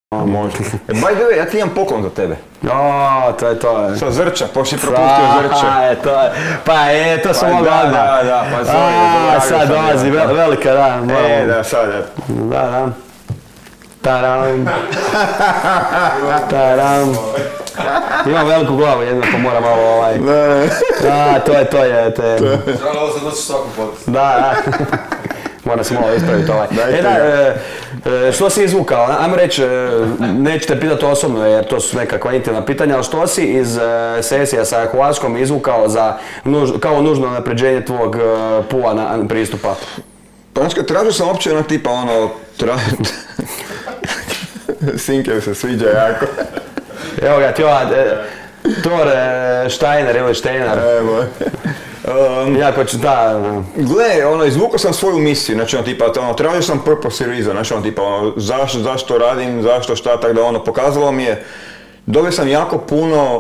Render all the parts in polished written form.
Može. By the way, ja ti imam poklon za tebe. To je to. Sa Zrča, pošto si propustio Zrče. To sam mogao odmah. Da, pa zove. Sad dolazi velika, da. Da, sad. Da. Taram. Taram. Imam veliku glavu, jedno pa moram malo to je. Žal, ovo se doći svakom podcastu. Da. Moram se malo ispraviti ovaj. Što si izvukao? Ajmo reći, neću te pitati osobno jer to su nekakva intimna pitanja, ali što si iz sesija sa Hrvatskom izvukao kao nužno napređenje tvog pula na pristupa? Pa znači, tražio sam opće onak tipa Sinkev se sviđa jako. Evo ga, Thor Steiner ili Steiner. Evo. Jako ću Gle, izvukao sam svoju misiju, znači tipa, tražio sam purpose i reason, znači tipa, zašto radim, zašto šta, tako da pokazalo mi je, dobio sam jako puno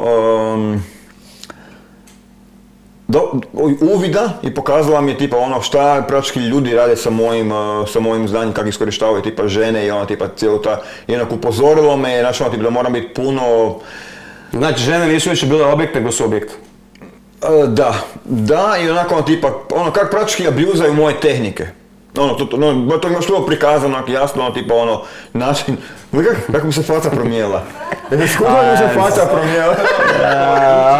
uvida i pokazala mi je tipa šta praktički ljudi rade sa mojim znanjem, kako iskorištavaju tipa žene i tipa cijelo ta, i upozorilo me, znači tipa da moram biti puno... Znači žene nisu više bile objekt nego su objekt? Da, i onako tipa, kako praktički abuzaju moje tehnike. To imaš to prikazano, jasno, tipa način, kako mi se faca promijenila. Skupo mi se faca promijenila.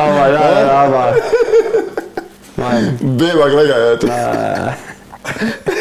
Da. Beba, gledaj, eto.